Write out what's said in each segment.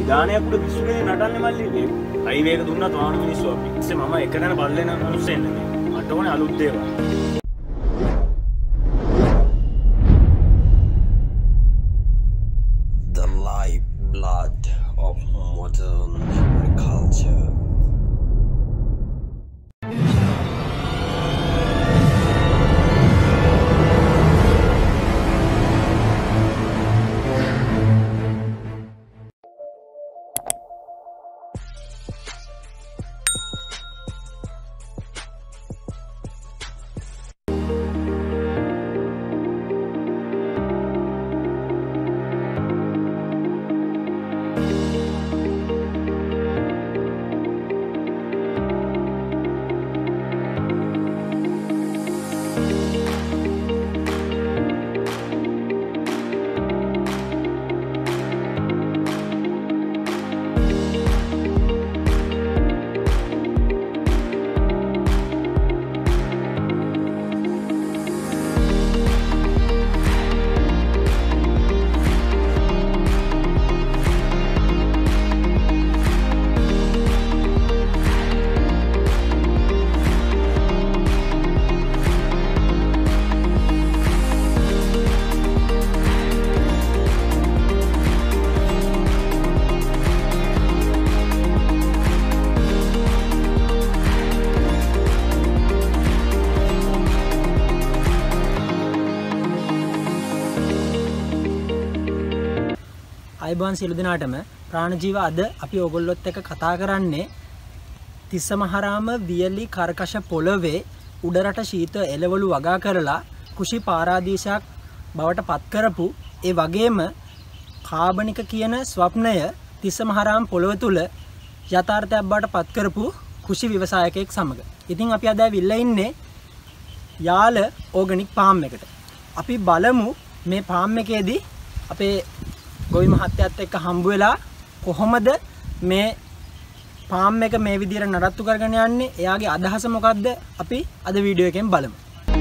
දානයක් උඩ පිස්සුනේ නටන්නේ මල්ලි. හයිවේ එක දුන්නත් වාහන මිනිස්සු අපි. ඊස්සේ මම එක තැන බල්ලේන මිනිස්සු එන්නේ නේ. මට ඕනේ අලුත් දේවල්. The lifeblood of modern agriculture. අයිබෝන් සියලු දෙනාටම ප්‍රාණජීව අද අපි ඔයගොල්ලොත් එක්ක කතා කරන්නේ තිස්ස මහරාම වියලි කර්කශ පොළවේ උඩරට ශීත එළවලු වගා කරලා කුෂි පාරාදීසයක් බවට පත් කරපු ඒ වගේම කාබනික කියන ස්වප්නය තිස්ස මහරාම පොළව තුල යථාර්ථයක් බවට පත් කරපු කුෂි ව්‍යවසායකයෙක් සමග. ඉතින් අපි අද ඇවිල්ලා ඉන්නේ යාල ඕගනික් ෆාම් එකට. අපි බලමු මේ ෆාම් එකේදී අපේ ගොවි මහත්තයාත් එක්ක හම්බ වෙලා කොහොමද මේ ෆාම් එක මේ විදිහට නඩත්තු කරගෙන යන්නේ, එයාගේ අදහස මොකද්ද, අපි අද වීඩියෝ එකෙන් බලමු.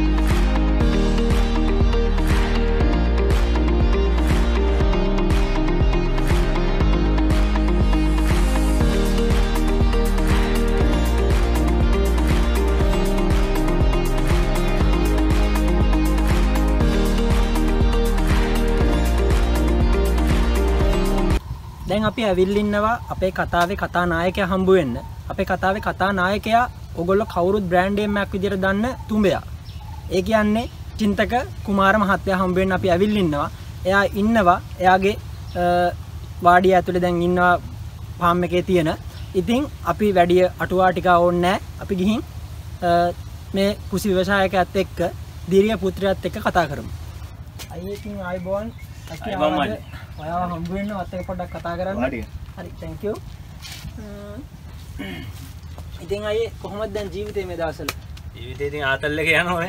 දැන් අපි ඇවිල්ලා ඉන්නවා අපේ කතාවේ කතානායකයා හම්බ වෙන්න. අපේ කතාවේ කතානායකයා ඔයගොල්ලෝ කවුරුත් බ්‍රෑන්ඩ් නේම් එකක් විදිහට දන්න තුඹයා. ඒ කියන්නේ චින්තක කුමාර මහත්තයා හම්බ වෙන්න අපි ඇවිල්ලා ඉන්නවා. එයා ඉන්නවා එයාගේ වාඩිය ඇතුලේ දැන් ඉන්නවා ෆාම් එකේ තියෙන. ඉතින් අපි වැඩි අටුවා ටික ඕනේ නැහැ. අපි ගිහින් මේ කුසි ව්‍යවසායකයාත් එක්ක දීර්ඝ පුත්‍රයාත් එක්ක කතා කරමු. අයියේ ඉතින් ආයිබෝන් ඔයාව හම්බ වෙන්න වත් එක පොඩ්ඩක් කතා කරන්න. හරි thank you. ඉතින් අයියේ කොහොමද දැන් ජීවිතේ මේ දවස්වල? ජීවිතේ ඉතින් ආතල් එක යනෝනේ.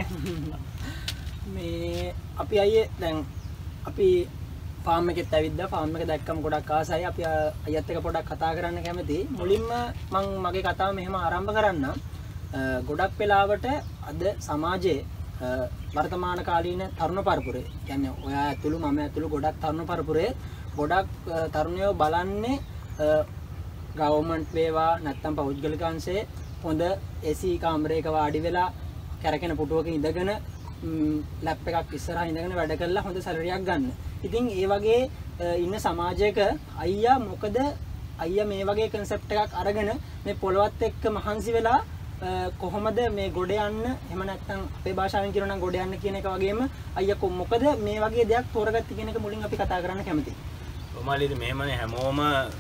මේ අපි අයියේ දැන් අපි ෆාම් එකෙත් ඇවිද්දා. ෆාම් එක දැක්කම ගොඩක් ආසයි. අපි අයියත් එක්ක පොඩ්ඩක් කතා කරන්න කැමතියි. මුලින්ම මම මගේ කතාව මෙහෙම ආරම්භ කරන්නම්. ගොඩක් වෙලාවට අද සමාජයේ වර්තමාන කාලීන තරුණ පරපුරේ කියන්නේ ඔයා ඇතුළු මම ඇතුළු ගොඩක් තරුණ පරපුරේ ගොඩක් තරුණයෝ බලන්නේ ගවර්න්මන්ට් වේවා නැත්නම් පෞද්ගලික අංශයේ හොඳ AC කාමරයක වාඩි වෙලා කැරකෙන පුටුවක ඉඳගෙන ලැප් එකක් ඉස්සරහා ඉඳගෙන වැඩ කරලා හොඳ සැලරියක් ගන්න. ඉතින් ඒ වගේ ඉන්න සමාජයක අයියා මොකද අයියා මේ වගේ concept එකක් අරගෙන මේ පොළවත් එක්ක මහන්සි වෙලා කොහොමද මේ ගොඩ යන්න, එහෙම නැත්නම් අපේ භාෂාවෙන් කියනවා නම් ගොඩ යන්න කියන එක වගේම අයියා මොකද මේ වගේ දෙයක් තෝරගත්තේ කියන එක මුලින් අපි කතා කරන්න කැමතියි. කොමාලිද මෙහෙමනේ හැමෝම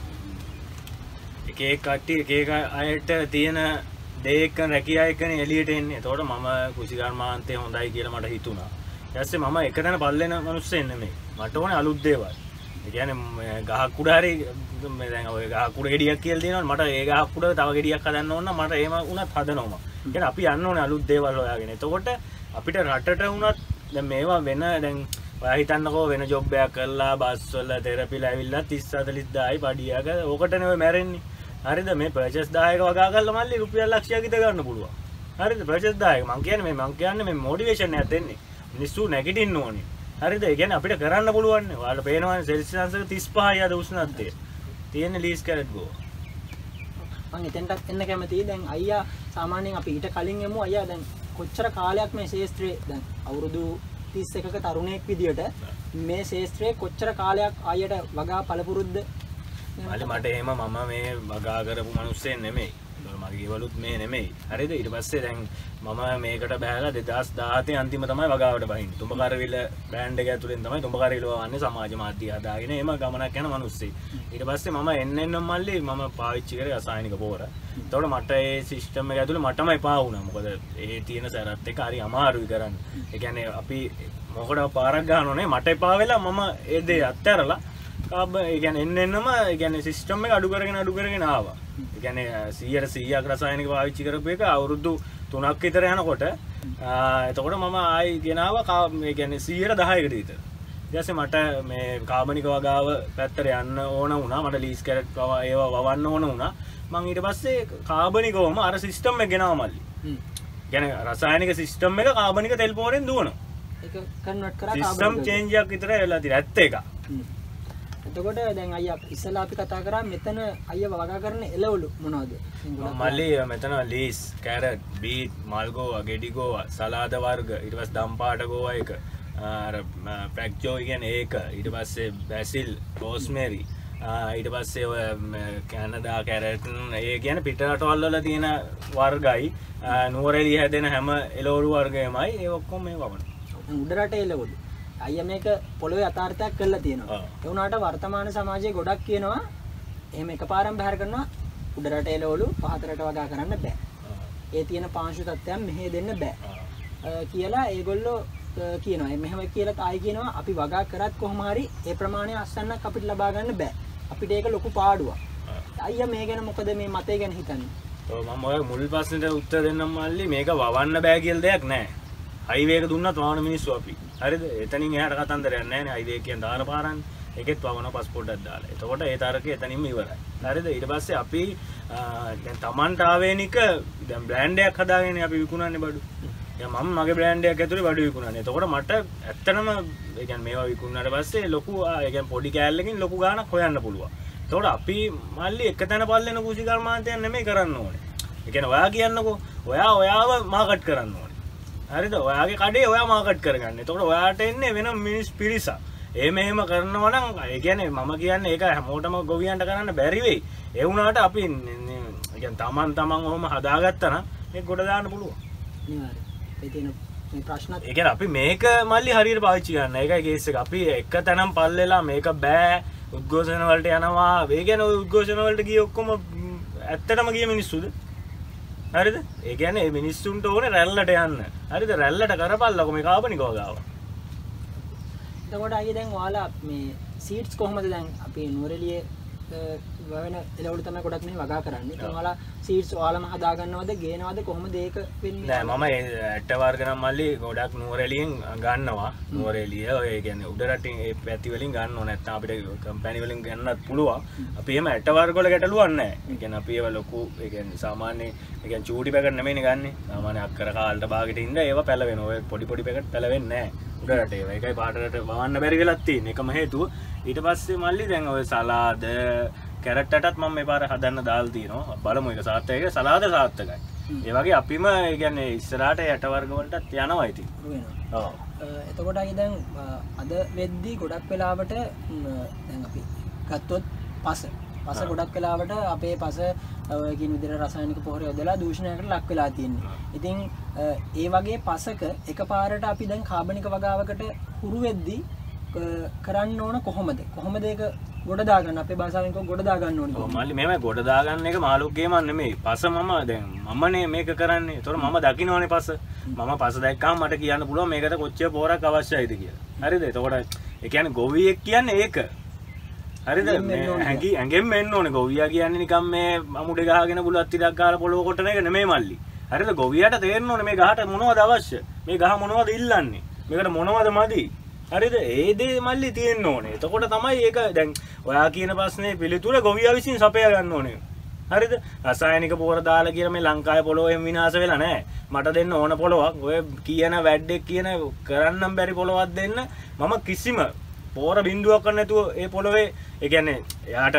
එක එක කට්ටිය එක එක අයට තියෙන දේ එක්ක රැකියා එක්කනේ එළියට එන්නේ. එතකොට මම කුසිකර්මාන්තේ හොඳයි කියලා මට හිතුණා. ඊට පස්සේ මම එකතැන බල්ලෙන මිනිස්සෙ නෙමෙයි. මට ඕනේ අලුත් දේවල්. ඒ කියන්නේ ගහක් උඩ හරි මේ දැන් ඔය ගහක් උඩ ගෙඩියක් කියලා තියෙනවා. මට ඒ ගහක් උඩ තව ගෙඩියක් හදන්න ඕන නම් මට එහෙම වුණත් හදනවා. ඒ කියන්නේ අපි යන්න ඕනේ අලුත් දේවල් හොයාගෙන. එතකොට අපිට රටට වුණත් දැන් මේවා වෙන දැන් ඔයා හිතන්නකෝ වෙන ජොබ් එකක් කරලා බස් වල තෙරපිලා ඇවිල්ලා 30 40000යි පඩියක ඕකටනේ ඔය මැරෙන්නේ. හරිද? මේ පර්චේස් 10ක වගා කරලා මල්ලි රුපියල් ලක්ෂයක් ඉද ගන්න පුළුවන්. හරිද? පර්චේස් 10ක මං කියන්නේ මේ මොටිවේෂන් එකක් දෙන්නේ. මිනිස්සු නැගිටින්න ඕනේ. හරිද? ඒ කියන්නේ අපිට කරන්න පුළුවන්. ඔයාලට පේනවනේ සෙල්සියස් 35යි අද උෂ්ණත්වය. තියෙන ලීස් කැරට් ගෝ. මම එතෙන්ටත් එන්න කැමතියි. දැන් අයියා සාමාන්‍යයෙන් අපි ඊට කලින් යමු. අයියා දැන් කොච්චර කාලයක් මේ ශාස්ත්‍රයේ දැන් අවුරුදු 31ක තරුණයෙක් විදියට මේ ශාස්ත්‍රයේ කොච්චර කාලයක් අයියට වගා පළපුරුද්ද? මට එහෙම මම මේ වගා කරපු මිනිස්සෙක් නෙමෙයි. මගේ ගෙවලුත් මේ නෙමෙයි. හරිද? ඊට පස්සේ දැන් මම මේකට බහැලා 2017 අන්තිම තමයි වගාවට බහින්නේ. තුඹකරවිල බ්‍රෑන්ඩ් එක ඇතුලෙන් තමයි තුඹකරවිල වන්නේ සමාජ මාධ්‍ය හදාගෙන එහෙම ගමනක් යන මිනිස්සෙක්. ඊට පස්සේ මම එන්න මල්ලි මම පාවිච්චි කරේ රසායනික පොර. එතකොට මට ඒ සිස්ටම් එක ඇතුලේ මටම එපා වුණා. මොකද ඒ තියෙන සැරත් එක හරි අමාරුයි කරන්න. ඒ කියන්නේ අපි මොකටද පාරක් ගන්නෝනේ මට එපා වෙලා මම ඒ දේ අත්හැරලා ඒ කියන්නේ එන්නම ඒ කියන්නේ සිස්ටම් එක අඩු කරගෙන ආවා. ඒ කියන්නේ 100% රසායනික පාවිච්චි කරපු එක අවුරුදු 3ක් විතර යනකොට එතකොට මම ආයි ගෙනාවා ඒ කියන්නේ 110කට විතර. ඊට පස්සේ මට මේ කාබනික වගාව පැත්තට යන්න ඕන වුණා. මට ලීස් කැරට් ඒවා වවන්න ඕන වුණා. මම ඊට පස්සේ කාබනිකවම අර සිස්ටම් එක ගෙනාවා මල්ලි. කියන්නේ රසායනික සිස්ටම් එක කාබනික තෙල් පොරෙන් දුවනවා. ඒක කන්වර්ට් කරා සිස්ටම් චේන්ජ් එකක් විතර වෙලා තියෙනවා 71. එතකොට දැන් අයියා ඉස්සලා අපි කතා කරා මෙතන අයියා වගා කරන එළවලු මොනවද? මල්ලි මෙතන ලීස්, කැරට්, බීට්, මල්ගෝවා, ගෙඩිගෝවා, සලාද වර්ග, ඊට පස්සේ දම්පාට ගෝවා එක, අර ප්‍රැක්චෝ කියන්නේ ඒක, ඊට පස්සේ බැසිල්, රෝස්මෙරි, ඊට පස්සේ ඔය කැනඩා කැරට් ඒ කියන්නේ පිටරටවල් වල තියෙන වර්ගයි, නුවරඑළිය හැදෙන හැම එළවලු වර්ගයමයි ඒ ඔක්කොම මේ වවන. උඩ රටේ එළවලු. අයියා මේක පොළොවේ යථාර්ථයක් කරලා තියෙනවා. ඒ වුණාට වර්තමාන සමාජයේ ගොඩක් කියනවා එහෙම එකපාරම බහැර කරනවා උඩ රට එළවලු පහත රට වගා කරන්න බෑ. ඒ තියෙන පාංශු තත්ත්වයන් මෙහෙ දෙන්න බෑ. කියලා ඒගොල්ලෝ කියනවා. මෙහෙම කියලා ආයි කියනවා අපි වගා කරත් කොහොම හරි ඒ ප්‍රමාණය අස්සන්නක් අපිට ලබා ගන්න බෑ. අපිට ඒක ලොකු පාඩුවක්. අයියා මේ ගැන මොකද මේ මතය ගැන හිතන්නේ? ඔව් මම ඔය මුල් ප්‍රශ්නෙට උත්තර දෙන්නම් මල්ලි මේක වවන්න බෑ කියලා දෙයක් නෑ. හයිවේ එක දුන්නත් වවන මිනිස්සු අපි. හරිද? එතනින් එහාට කතන්දරයක් නැහැ නේ. හයිවේ කියන දාන පාරන්නේ. ඒකෙත් වවන පාස්පෝර්ට් එකක් දාලා. එතකොට ඒ තරකේ එතනින්ම ඉවරයි. හරිද? ඊට පස්සේ අපි දැන් Tamanට ආවේනික දැන් බ්‍රෑන්ඩ් එකක් හදාගෙන අපි විකුණන්නේ බඩු. දැන් මම මගේ බ්‍රෑන්ඩ් එකක් ඇතුලේ බඩු විකුණන්නේ. එතකොට මට ඇත්තටම ඒ කියන්නේ මේවා විකුණනාට පස්සේ ලොකු ඒ කියන්නේ පොඩි කෑල්ලකින් ලොකු ගාණක් හොයන්න පුළුවන්. එතකොට අපි මල්ලි එකතැන පල්ලෙන කුසි කර්මාන්තයන් නෙමෙයි කරන්න ඕනේ. ඒ කියන්නේ ඔයා කියන්නකෝ ඔයාව මාකට් කරන්න ඕනේ. හරිද? ඔයාගේ කඩේ ඔයා මාකට් කරගන්න. එතකොට ඔයාට එන්නේ වෙන මිනිස් පිරිසක්. මෙහෙම කරනවා නම් ඒ කියන්නේ මම කියන්නේ ඒක හැමෝටම ගොවියන්ට කරන්න බැරි වෙයි. ඒ වුණාට අපි කියන්නේ තමන් ඔහොම හදාගත්තා නම් ඒක ගොඩ දාන්න පුළුවන්. අනිවාර්යයෙන්. ඒ තියෙන මේ ප්‍රශ්නත් ඒ කියන්නේ අපි මේක මල්ලි හරියට පාවිච්චි කරන්න. ඒකයි කේස් එක. අපි එක තැනම් පල්ලෙලා මේක බෑ උද්ඝෝෂණ වලට යනවා. ඒ කියන්නේ ඔය උද්ඝෝෂණ වලට ගිය ඔක්කොම ඇත්තටම ගිය මිනිස්සුද? හරිද? ඒ කියන්නේ මේ මිනිස්සුන්ට ඕනේ රැල්ලට යන්න. හරිද? රැල්ලට කරපල්ලකො මේ කාබනික වගාව. එතකොට අයියා දැන් ඔයාලා මේ සීඩ්ස් කොහොමද දැන් අපි නුවරඑළියේ වවන එළවලු තමයි ගොඩක් මේ වගා කරන්නේ. ඉතින් ඔයාලා සීඩ්ස් ඔයාලම හදා ගන්නවද ගේනවද කොහොමද ඒක වෙන්නේ? නෑ මම ඇට වර්ග නම් මල්ලි ගොඩක් නුවරඑළියෙන් ගන්නවා. නුවරඑළිය ඔය කියන්නේ උඩ රටින් ඒ පැති වලින් ගන්නව නැත්නම් අපිට කම්පැනි වලින් ගන්නත් පුළුවන්. අපි එහෙම ඇට වර්ග වල ගැටලුවක් නෑ. ඒ කියන්නේ අපි ඒව ලොකු ඒ කියන්නේ සාමාන්‍ය ඒ කියන්නේ චූටි පැකට් නෙමෙයිනේ ගන්නෙ. සාමාන්‍ය අක්කර කාලට භාගෙට ඉන්න ඒව පැලවෙනවා. ඔය පොඩි පැකට් පැලවෙන්නේ නෑ. උඩ රටේ ඒකයි පාටරට වවන්න බැරි වෙලක් තියෙන එකම හේතුව. ඊට පස්සේ මල්ලි දැන් ඔය සලාද කැරට්ටටත් මම මේ පාර හදන්න දාලා තියෙනවා. බලමු ඒක සාර්ථකයි. සලාද සාර්ථකයි. ඒ වගේ අපිම ඒ කියන්නේ ඉස්සරහට යට වර්ග වලටත් යනවා ඉතින්. ඔව්. එතකොට අයි දැන් අද වෙද්දි ගොඩක් වෙලාවට දැන් අපි ගත්තොත් පස ගොඩක් වෙලාවට අපේ පස ඔය කියන විදිහට රසායනික පොහොර යොදලා දූෂණයකට ලක් වෙලා තියෙනවා. ඉතින් ඒ වගේ පසක එකපාරට අපි දැන් කාබනික වගාවකට හුරු වෙද්දි කරන්න ඕන කොහොමද? කොහොමද ඒක ගොඩ දාගන්න අපේ භාෂාවෙන් ගොඩ දාගන්න ඕනේ? ඔව් මල්ලි මේමයි ගොඩ දාගන්න එක මාළුක්ගේම නෙමෙයි. පස මමනේ මේක කරන්නේ. ඒතකොට මම දකින්නෝනේ පස. මම පස දැක්කම මට කියන්න පුළුවන් මේකට කොච්චර පොරක් අවශ්‍යයිද කියලා. හරිද? එතකොට ඒ කියන්නේ ගොවියෙක් කියන්නේ ඒක. හරිද? ඇඟෙන් මෙන්න ඕනේ. ගොවියා කියන්නේ නිකන් මේ අමුඩේ ගහගෙන බුලත් ටිකක් ගාලා පොළොව කොටන එක නෙමෙයි මල්ලි. හරිද? ගොවියාට තේරෙන්න ඕනේ මේ ගහට මොනවද අවශ්‍ය? මේ ගහ මොනවද ඉල්ලන්නේ? මේකට මොනවද මදි? හරිද? ඒ දේ මල්ලි තියෙන්න ඕනේ. එතකොට තමයි ඒක දැන් ඔයා කියන ප්‍රශ්නේ පිළිතුර ගොවියා විසින් සපයා ගන්න ඕනේ. හරිද? රසායනික පොර දාලා කියලා මේ ලංකාවේ පොළොව එහෙම විනාශ වෙලා නැහැ. මට දෙන්න ඕන පොළොවක්. ඔය කියන වැඩක් කියන කරන්නම් බැරි පොළොවක් දෙන්න. මම කිසිම පොර බින්දුවක් නැතුව ඒ පොළොවේ ඒ කියන්නේ එයාට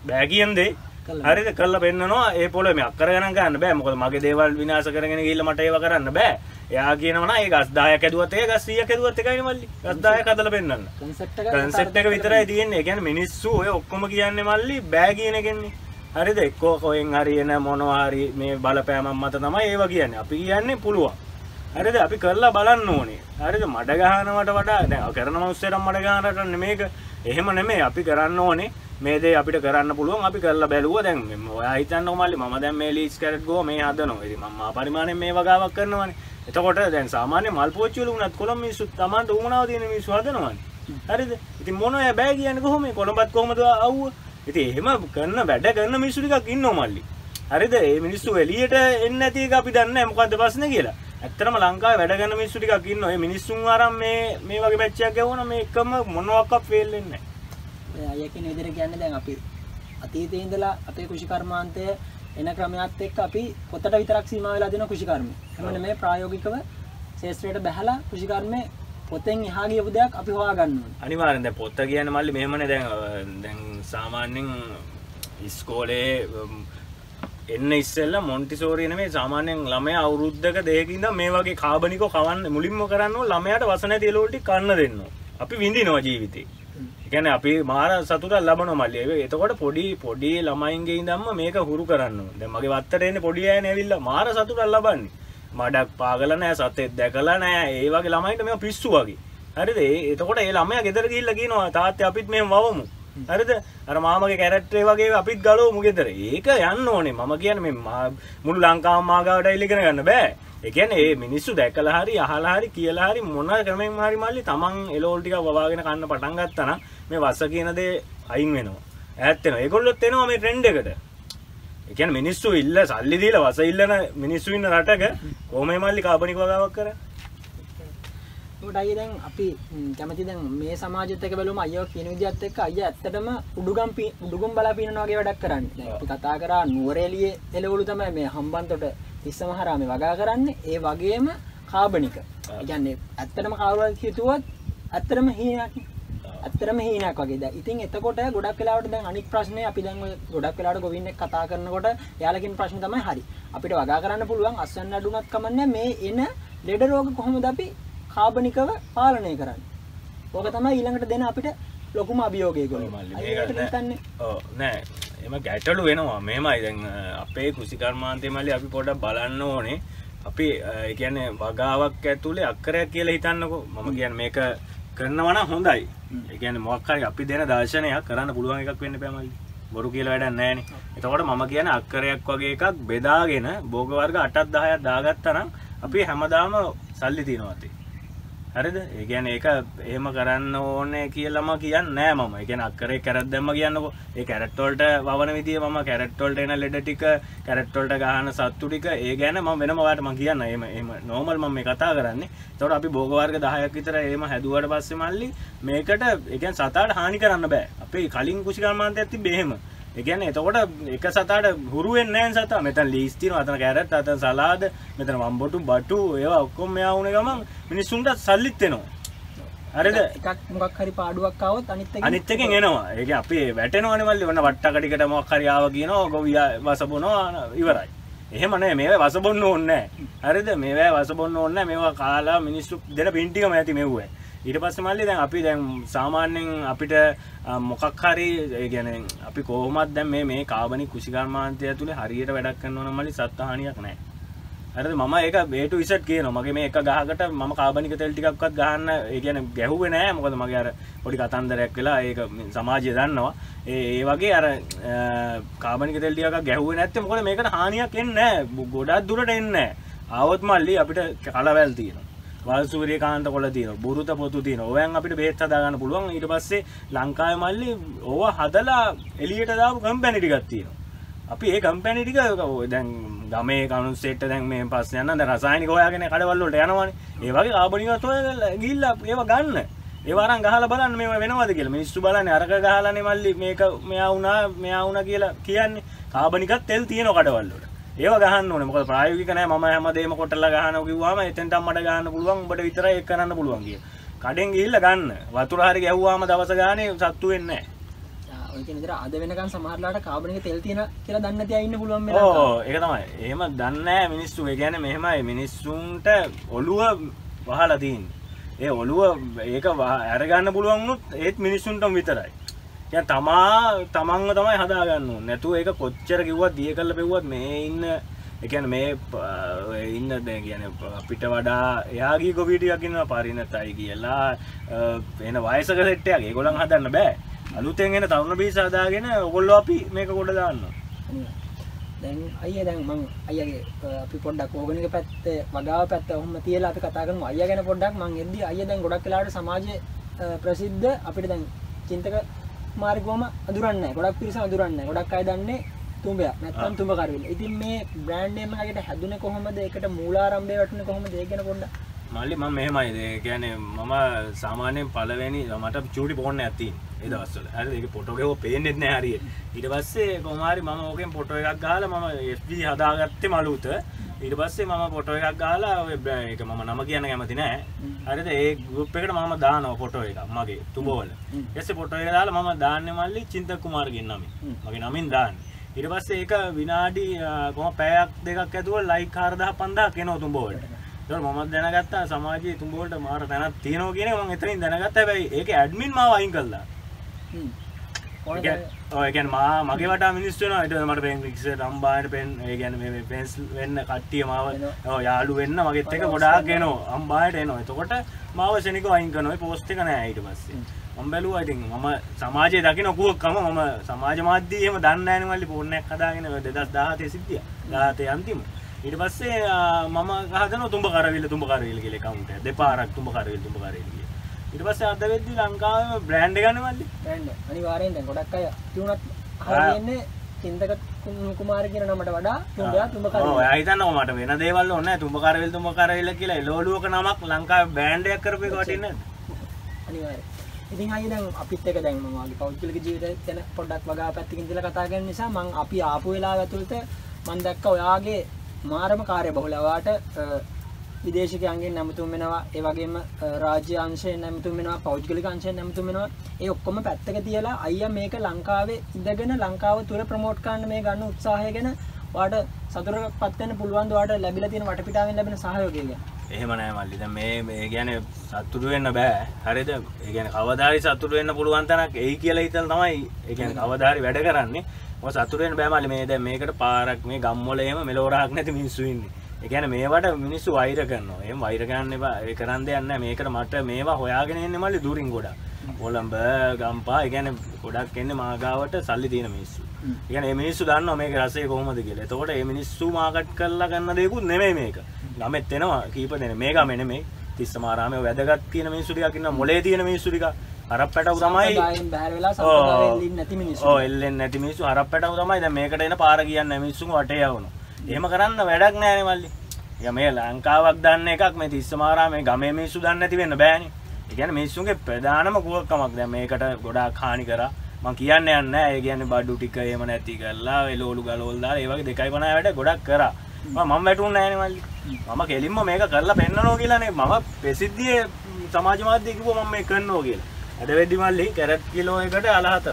බෑ කියන දේ හරිද කරලා පෙන්නනවා ඒ පොළොවේ මේ අක්කර ගණන් ගන්න බෑ මොකද මගේ දේවල් විනාශ කරගෙන ගිහිල්ලා මට ඒව කරන්න බෑ එයා කියනවා නම් ඒ ගස් 10ක් ඇදුවත් එකයි ගස් 100ක් ඇදුවත් එකයිනේ මල්ලි ගස් 10ක් හදලා පෙන්නන්න කන්සෙප්ට් එක විතරයි තියෙන්නේ ඒ කියන්නේ මිනිස්සු ඔය ඔක්කොම කියන්නේ මල්ලි බෑ කියන එකන්නේ හරිද එක්කෝ කොහෙන් හරි එන මොනවා හරි මේ බලපෑමක් මත තමයි ඒව කියන්නේ අපි කියන්නේ පුළුවන් හරිද අපි කරලා බලන්න ඕනේ හරිද මඩ ගහනවට වඩා දැන් කරන මනුස්සයරන් මඩ ගහනට මේක එහෙම නෙමෙයි අපි කරන්න ඕනේ මේ දේ අපිට කරන්න පුළුවන් අපි කරලා බැලුවා දැන් ඔයා හිතන්නකො මල්ලි මම දැන් මේ ලීස් කැරට් ගෝ මේ හදනවා ඉතින් මම පරිමාණයෙන් මේ වගාවක් කරනවානේ එතකොට දැන් සාමාන්‍ය මල් පෝච්චි වල උනත් කොළඹ මිනිස්සු Tamanට උමනාව තියෙන මිනිස්සු හදනවානේ හරිද ඉතින් මොනවා බෑ කියන්නේ කොහොමද කොළඹත් කොහොමද ආවුව ඉතින් එහෙම කරන වැඩ කරන මිනිස්සු ටිකක් ඉන්නවා මල්ලි හරිද මේ මිනිස්සු එළියට එන්නේ නැති එක අපි දන්නේ නැහැ මොකද්ද ප්‍රශ්නේ කියලා ඇත්තටම ලංකාවේ වැඩ කරන මිනිස්සු ටිකක් ඉන්නවා මේ මිනිස්සුන් අරන් මේ වගේ මැච් එකක් ගවුණා මේ එකම මොනවාක්වත් ෆේල් වෙන්නේ නැහැ අය කියන විදිහට කියන්නේ දැන් අපි අතීතයේ ඉඳලා අපේ කෘෂිකර්මාන්තය එන ක්‍රමයක් එක්ක අපි පොතට විතරක් සීමා වෙලා දෙන කෘෂිකර්මය. එහෙම නෙමෙයි ප්‍රායෝගිකව ශාස්ත්‍රයට බහලා කෘෂිකර්මයේ පොතෙන් එහා ගියපු දෙයක් අපි හොයා ගන්න ඕනේ. අනිවාර්යෙන් දැන් පොත කියන්නේ මල්ලි මෙහෙමනේ දැන් සාමාන්‍යයෙන් ඉස්කෝලේ එන්න ඉස්සෙල්ලා මොන්ටිසෝරි නෙමෙයි සාමාන්‍යයෙන් ළමයා අවුරුද්දක දෙකකින් ඉඳන් මේ වගේ කාබනිකෝ කවන්න මුලින්ම කරන්න ඕන ළමයාට වස නැති එළවලු ටික කන්න දෙන්න ඕන. අපි විඳිනවා ජීවිතේ. ඒ කියන්නේ අපි මාර සතුටක් ලබනවා මල්ලි. එතකොට පොඩි ළමයින්ගේ ඉඳන්ම මේක හුරු කරන්න ඕන. දැන් මගේ වත්තට එන්නේ පොඩි අයනේ ඇවිල්ලා මාර සතුටක් ලබන්නේ. මඩක් පාගලා නැහැ, සතෙක් දැකලා නැහැ. ඒ වගේ ළමයින්ට මේවා පිස්සු වගේ. හරිද? එතකොට ඒ ළමයා ගෙදර ගිහිල්ලා කියනවා තාත්තේ අපිත් මෙහෙම වවමු. හරිද? අර මාමගේ කැරට් ඒ වගේ අපිත් ගලවමු ගෙදර. ඒක යන්න ඕනේ. මම කියන්නේ මේ මුළු ලංකාවම මාගාවට ඉගෙන ගන්න බෑ. ඒ කියන්නේ මේ මිනිස්සු දැකලා හරි අහලා හරි කියලා හරි මොන ක්‍රමෙන් හරි මල්ලි තමන් එළවලු ටික වවාගෙන කන්න පටන් ගත්තා නම් මේ වස කියන දේ අයින් වෙනවා. ඈත් වෙනවා. ඒගොල්ලොත් එනවා මේ ට්‍රෙන්ඩ් එකට. ඒ කියන්නේ මිනිස්සු ඉල්ල සල්ලි දීලා වස ඉල්ලන මිනිස්සු ඉන්න රටක කොහොමයි මල්ලි කාබනික වගාවක් කරන්නේ? ඒකටයි දැන් අපි කැමති දැන් මේ සමාජෙත් එක්ක බැලුවම අයියෝ කියන විදිහත් එක්ක අයියා ඇත්තටම උඩුගම් බලා පිනනවා වගේ වැඩක් කරන්නේ. දැන් අපි කතා කරා නුවරඑළියේ එළවලු තමයි මේ හම්බන්තොට තිස්සමහරාමේ වගා කරන්නේ. ඒ වගේම කාබනික. ඒ කියන්නේ ඇත්තටම කාබනික හිතුවොත් ඇත්තටම හීනක්. ඇත්තටම හීනක් වගේ. දැන් ඉතින් එතකොට ගොඩක් වෙලාවට දැන් අනික් ප්‍රශ්නේ අපි දැන් ඔය ගොඩක් වෙලාවට ගොවින් එක්ක කතා කරනකොට එයාලා කියන ප්‍රශ්නේ තමයි හරි. අපිට වගා කරන්න පුළුවන් අස්වැන්න අඩුණත් කමන්නේ මේ එන ලෙඩ රෝග කොහොමද අපි කාබනිකව පාලනය කරන්නේ. ඕක තමයි ඊළඟට දෙන අපිට ලොකුම අභියෝගය ගොල්ලෝ. ඔව් නෑ. එම ගැටලු වෙනවා. මෙහෙමයි දැන් අපේ කෘෂිකර්මාන්තයේ මල්ලි අපි පොඩ්ඩක් බලන්න ඕනේ. අපි ඒ කියන්නේ වගාවක් ඇතුලේ අක්කරයක් කියලා හිතන්නකෝ. මම කියන්නේ මේක කරනවා නම් හොඳයි. ඒ කියන්නේ මොකක් හරි අපි දෙන දර්ශනයක් කරන්න පුළුවන් එකක් වෙන්න බෑ මල්ලි. බොරු කියලා වැඩක් නැහැනේ. එතකොට මම කියන්නේ අක්කරයක් වගේ එකක් බෙදාගෙන භෝග වර්ග 8ක් 10ක් දාගත්තා නම් අපි හැමදාම සල්ලි තියනවා ඇති. හරිද? ඒ කියන්නේ ඒක එහෙම කරන්න ඕනේ කියලාම කියන්නේ නෑ මම. ඒ කියන්නේ අක්කරේ කැරට් දැම්ම කියන්නකෝ. ඒ කැරට් වලට වවන විදිය මම කැරට් වලට එන ලෙඩ ටික, කැරට් වලට ගහන සත්තු ටික ඒ ගැන මම වෙනම වාට මම කියන්න. එහෙම නෝමල් මම මේ කතා කරන්නේ. ඒතකොට අපි භෝග වර්ග 10ක් විතර එහෙම හැදුවාට පස්සේ මල්ලි මේකට ඒ කියන්නේ සතාට හානි කරන්න බෑ. අපේ කලින් කුෂිකර්මාන්තයක් තිබ්බේ එහෙම. ඒ කියන්නේ එතකොට එක සතාට හුරු වෙන්නේ නැහැ සතා. මෙතන ලීස් තියෙනවා, අතන කැරට්, අතන සලාද, මෙතන වම්බොටු, බටු ඒවා ඔක්කොම මෙයා වුණ ගමන් මිනිස්සුන්ට සල්ලිත් එනවා. හරිද? එකක් මොකක් හරි පාඩුවක් ආවොත් අනිත් එකෙන් එනවා. ඒ කියන්නේ අපි වැටෙනවනේ මල්ලි. වන්න වට්ටකඩිකට මොකක් හරි ආව කියනවා, ගොවියා වසබනවා ඉවරයි. එහෙම නෑ. මේවා වසබොන්න ඕනේ නෑ. හරිද? මේවා වසබොන්න ඕනේ නෑ. මේවා කාලා මිනිස්සු දෙන පින්ටිකම ඇති මෙව්වේ. ඊට පස්සේ මල්ලි දැන් අපි දැන් සාමාන්‍යයෙන් අපිට මොකක් හරි ඒ කියන්නේ අපි කොහොමද දැන් මේ කාබනික කුෂිකර්මාන්තය ඇතුලේ හරියට වැඩක් කරනවා නම් මල්ලි සත්හානියක් නැහැ. හරිද? මම ඒක A to Z කියනවා. මගේ මේ එක ගහකට මම කාබනික තෙල් ටිකක්වත් ගහන්න ඒ කියන්නේ ගැහුවේ නැහැ. මොකද මගේ අර පොඩි කතන්දරයක් වෙලා ඒක සමාජය දන්නවා. ඒ වගේ අර කාබනික තෙල් ටිකක් ගැහුවේ නැත්නම් මොකද මේකට හානියක් එන්නේ නැහැ. ගොඩක් දුරට එන්නේ නැහැ. ආවොත් මල්ලි අපිට කලවැල් තියෙනවා. වල් සූර්යකාන්ත කොළ තියෙනවා, බුරුත පොතු තියෙනවා. ඕවෙන් අපිට බෙහෙත් හදා ගන්න පුළුවන්. ඊට පස්සේ ලංකාවේ මල්ලි ඕවා හදලා එළියට දාපු කම්පැනි ටිකක් තියෙනවා. අපි ඒ කම්පැනි ටික දැන් ගමේ කනුස්සෙට දැන් මේ පස්සේ යනවා. දැන් රසායනික හොයාගෙන කඩවල වලට යනවානේ. ඒ වගේ කාබනිකත් හොයලා ගිහිල්ලා ඒවා ගන්න. ඒවා අරන් ගහලා බලන්න මේවා වෙනවද කියලා. මිනිස්සු බලන්නේ අරක ගහලානේ මල්ලි මේක මෙයා වුණා කියලා කියන්නේ. කාබනිකත් තෙල් තියෙනවා කඩවල වල. ඒව ගහන්න ඕනේ. මොකද ප්‍රායෝගික නැහැ. මම හැමදේම කොටලා ගහනවා කිව්වම එතෙන්ට අම්මඩ ගහන්න පුළුවන්. උඹට විතරයි ඒක කරන්න පුළුවන් කිය. කඩෙන් ගිහිල්ලා ගන්න. වතුර හරි ගැහුවාම දවස ගානේ සත්තු වෙන්නේ නැහැ. ඔය කියන විදිහට අද වෙනකන් සමහරලාට කාබන් එක තෙල් තියෙන කියලා දන්නේ නැති අය ඉන්න පුළුවන් වෙලාවට. ඔව් ඒක තමයි. එහෙම දන්නේ නැහැ මිනිස්සු. ඒ කියන්නේ මෙහෙමයි මිනිස්සුන්ට ඔළුව වහලා තියෙන්නේ. ඒ ඔළුව ඒක අරගන්න පුළුවන් වුණොත් ඒත් මිනිස්සුන්ටම විතරයි. දැන් තමන්ව තමයි හදාගන්න ඕනේ. නැතුව ඒක කොච්චර කිව්වත් දිය කරලා පෙව්වත් මේ ඉන්න ඒ කියන්නේ මේ ඉන්න දැන් කියන්නේ අපිට වඩා එහා ගිය ගොවි ටිකක් ඉන්නවා පරිණතයි කියලා එන වයසක සෙට් එකක් ඒගොල්ලන් හදන්න බෑ. අලුතෙන් එන තරුණ බීජ හදාගෙන ඔයගොල්ලෝ අපි මේක කොට දාන්නවා. දැන් අයියා දැන් මම අයියාගේ අපි පොඩ්ඩක් ඕගනික පැත්තේ වගාව පැත්ත ඔහොම තියලා අපි කතා කරමු. අයියා ගැන පොඩ්ඩක් මම එද්දි අයියා දැන් ගොඩක් වෙලාවට සමාජයේ ප්‍රසිද්ධ අපිට දැන් චින්තක මාර්ගවම අඳුරන්නේ නැහැ. ගොඩක් පිරිස අඳුරන්නේ නැහැ. ගොඩක් අය දන්නේ තුඹයක් නැත්නම් තුඹ කරවිල. ඉතින් මේ බ්‍රෑන්ඩ් නේම් එකකට හැදුනේ කොහොමද? ඒකට මූලාරම්භය වටුනේ කොහොමද? ඒක ගැන පොඩ්ඩක්. මල්ලි මම මෙහෙමයි. ඒ කියන්නේ මම සාමාන්‍යයෙන් පළවෙනි මට චූටි ෆෝන් එකක් තියෙනවා. ඒ දවස්වල. හරිද? ඒක ෆොටෝ එකක් පේන්නේ නැහැ හරියට. ඊට පස්සේ කොහොම හරි මම ඕකෙන් ෆොටෝ එකක් ගහලා මම FB හදාගත්තේ මලුත. ඊට පස්සේ මම ෆොටෝ එකක් ගහලා ඔය ඒක මම නම කියන්න කැමති නැහැ. හරිද? ඒ ගෲප් එකට මම දානවා ෆොටෝ එකක් මගේ තුඹවල. ඊටසේ ෆොටෝ එක දාලා මම දාන්නේ මල්ලි චින්තක කුමාරගේ නමින්. මගේ නමින් දාන්නේ. ඊට පස්සේ ඒක විනාඩි කොහොම පැයක් දෙකක් ඇතුළත ලයික් 4000 5000 එනවා තුඹවලට. ඒක මම දැනගත්තා සමාජයේ තුඹවලට මාර තැනක් තියෙනවා කියන එක මම එතනින් දැනගත්තා. හැබැයි ඒකේ ඇඩ්මින් මාව අයින් කළා. ඔය කියන්නේ මගේ වටා මිනිස්සු වෙනවා. ඊට මට පෙන් රික්සර් අම්බායට පෙන් ඒ කියන්නේ මේ පෙන්ස් වෙන්න කට්ටිය මාව යාළු වෙන්න මගෙත් එක ගොඩාක් එනවා. අම්බායට එනවා. එතකොට මාව ශනිකව අයින් කරනවා. ඒ පෝස්ට් එක නෑ ඊට පස්සේ. මම බැලුවා ඉතින් මම සමාජයේ දකින්න කුවක්කම මම සමාජ මාධ්‍යයේ එහෙම දන්නේ නැහැ නේ මල්ලි ෆෝන් එකක් හදාගෙන 2017 සිද්ධිය 17 අන්තිම ඊට පස්සේ මම ගහගෙන තුඹ කරවිල කියලා account එක දෙපාරක් තුඹ කරවිල කියලා ඊට පස්සේ අද වෙද්දි ලංකාවේ බ්‍රෑන්ඩ් එක ගන්න මල්ලි බ්‍රෑන්ඩ් අනිවාර්යෙන් දැන් ගොඩක් අය තියුණත් හරියන්නේ චින්තක කුමාර කියන නමට වඩා තුඹ කරවිල ඔව් එයා හිතන්නේ මට වෙන දේවල් ඕනේ නැහැ තුඹ කරවිල කියලා එළවලුවක නමක් ලංකාවේ බ්‍රෑන්ඩ් එකක් කරපු එක වටින්නේ නැද්ද අනිවාර්යෙන් ඉතින් අයියා දැන් අපිත් එක දැන් මම වගේ පෞද්ගලික ජීවිතය ගැන පොඩ්ඩක් වගා පැත්තකින් ඉඳලා කතා කරන නිසා මම අපි ආපු වෙලාව ඇතුළත මම දැක්ක ඔයාගේ මාරම කාර්යබහුල වාට විදේශිකයන්ගෙන් නැමතුම් වෙනවා ඒ වගේම රාජ්‍ය අංශයෙන් නැමතුම් වෙනවා පෞද්ගලික අංශයෙන් නැමතුම් වෙනවා ඒ ඔක්කොම පැත්තක තියලා අයියා මේක ලංකාවේ ඉඳගෙන ලංකාව තුල ප්‍රොමෝට් කරන්න මේ ගන්න උත්සාහය ගැන ඔයාට සතුටටපත් වෙන්න පුළුවන් ද ඔයාට ලැබිලා තියෙන වටපිටාවෙන් ලැබෙන සහයෝගය ගැන එහෙම නෑ මල්ලි දැන් මේ කියන්නේ සතුටු වෙන්න බෑ හරිද ඒ කියන්නේ කවදා හරි සතුටු වෙන්න පුළුවන් තරක් එයි කියලා හිතලා තමයි ඒ කියන්නේ කවදා හරි වැඩ කරන්නේ මොකද සතුටු වෙන්න බෑ මල්ලි මේ දැන් මේකට පාරක් මේ ගම්වල එහෙම මෙලොරහක් නැති මිනිස්සු ඉන්නේ ඒ කියන්නේ මේවට මිනිස්සු වෛර කරනවා එහෙම වෛර කරන්න එපා ඒ කරන් දෙයක් නෑ මේකට මට මේවා හොයාගෙන එන්නේ මල්ලි දුරින් ගොඩක් කොළඹ ගම්පා ඒ කියන්නේ ගොඩක් එන්නේ මාගාවට සල්ලි තියෙන මිනිස්සු ඒ කියන්නේ මේ මිනිස්සු දන්නවා මේකේ රසය කොහොමද කියලා එතකොට මේ මිනිස්සු මාකට් කරලා ගන්න දෙයක්ුත් නෙමෙයි මේක ළමෙත් එනවා කීප දෙනෙක් මේ ගමේ නෙමෙයි තිස්සමාරාමේ වැදගත් තියෙන මිනිස්සු ටිකක් ඉන්නවා මොලේ තියෙන මිනිස්සු ටික හරප්පැටව තමයි සම්ප්‍රදායෙන් බැහැර වෙලා සම්ප්‍රදායෙන් එල්ලෙන්නේ නැති මිනිස්සු ඔව් එල්ලෙන්නේ නැති මිනිස්සු හරප්පැටව තමයි දැන් මේකට එන පාර කියන්නේ මිනිස්සුන් වටේ යවනවා එහෙම කරන්න වැඩක් නැහැ මල්ලි මේ ලංකාවක් දන්න එකක් මේ තිස්සමාරාමේ ගමේ මිනිස්සු දන්නේ නැති වෙන්න බෑනේ ඒ කියන්නේ මිනිස්සුන්ගේ ප්‍රධානම කුවක්කමක් දැන් මේකට ගොඩාක් හානි කරා මම කියන්නේ නැහැ ඒ කියන්නේ බඩු ටික එහෙම නැති කරලා එලෝලු ගලෝල් දාලා ඒ වගේ 2.50 වැඩ ගොඩක් කරා මම වැටුන්නේ නැහැ නේ මල්ලි මම කෙලින්ම මේක කරලා පෙන්නනවා කියලානේ මම ප්‍රසිද්ධියේ සමාජ මාධ්‍යයේ කිව්වා මම මේක කරනවා කියලා අද වෙද්දි මල්ලි කැරට් කිලෝ එකට අල 4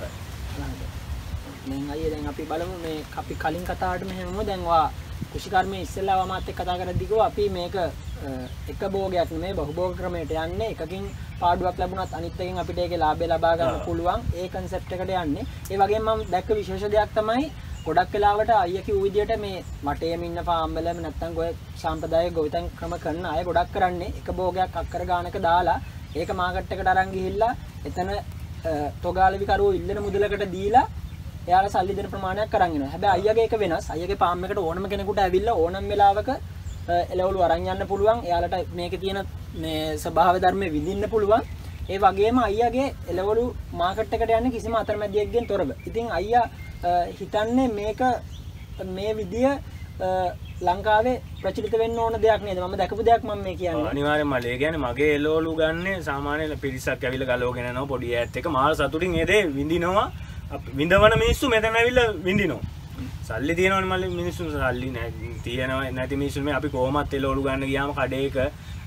දැන් අයියා දැන් අපි බලමු මේ අපි කලින් කතාවට මෙහෙමම දැන් වා කුෂිකර්මයේ ඉස්සෙල්ලා මාත් එක්ක කතා කරද්දී කිව්වා අපි මේක එක භෝගයක් නෙමෙයි බහුභෝග ක්‍රමයට යන්නේ එකකින් පාඩුවක් ලැබුණත් අනිත් එකෙන් අපිට ඒකේ ලාභය ලබා ගන්න පුළුවන් ඒ කන්සෙප්ට් එකට යන්නේ ඒ වගේම මම දැක්ක විශේෂ දෙයක් තමයි ගොඩක් වෙලාවට අයියා කිව්ව විදිහට මේ වටේම ඉන්න ෆාම් වලම නැත්තම් ඔය සාම්ප්‍රදායික ගොවිතැන් ක්‍රම කරන අය ගොඩක් කරන්නේ එක භෝගයක් අක්කර ගානක දාලා ඒක මාකට් එකට අරන් ගිහිල්ලා එතන තොගාලවි කරුවෝ ඉල්ලන මුදලකට දීලා එයාලා සල්ලි දෙන ප්‍රමාණයක් කරන් එනවා. හැබැයි අයියාගේ එක වෙනස්. අයියාගේ ෆාම් එකට ඕනම කෙනෙකුට ඇවිල්ලා ඕනම වෙලාවක එළවලු අරන් යන්න පුළුවන්. එයාලට මේකේ තියෙන මේ ස්වභාව ධර්ම විඳින්න පුළුවන්. ඒ වගේම අයියාගේ එළවලු මාකට් එකට යන්නේ කිසිම අතරමැදියෙක්ගෙන් තොරව. ඉතින් අයියා හිතන්නේ මේක මේ විදිය ලංකාවේ ප්‍රචලිත වෙන්න ඕන දෙයක් නේද මම දැකපු දෙයක් මම මේ කියන්නේ අනිවාර්යෙන්ම මල ඒ කියන්නේ මගේ එළවලු ගන්නේ සාමාන්‍ය පිරිසක් ඇවිල්ලා ගලවගෙන යනවා පොඩි ඈත් එක මාල් සතුටින් ඒ දේ විඳිනවා විඳවන මිනිස්සු මෙතන ඇවිල්ලා විඳිනවා සල්ලි තියෙනවනේ මල්ලි මිනිස්සු සල්ලි තියෙනවා නැති මිනිස්සු මේ අපි කොහොමත් එළවලු ගන්න ගියාම කඩේක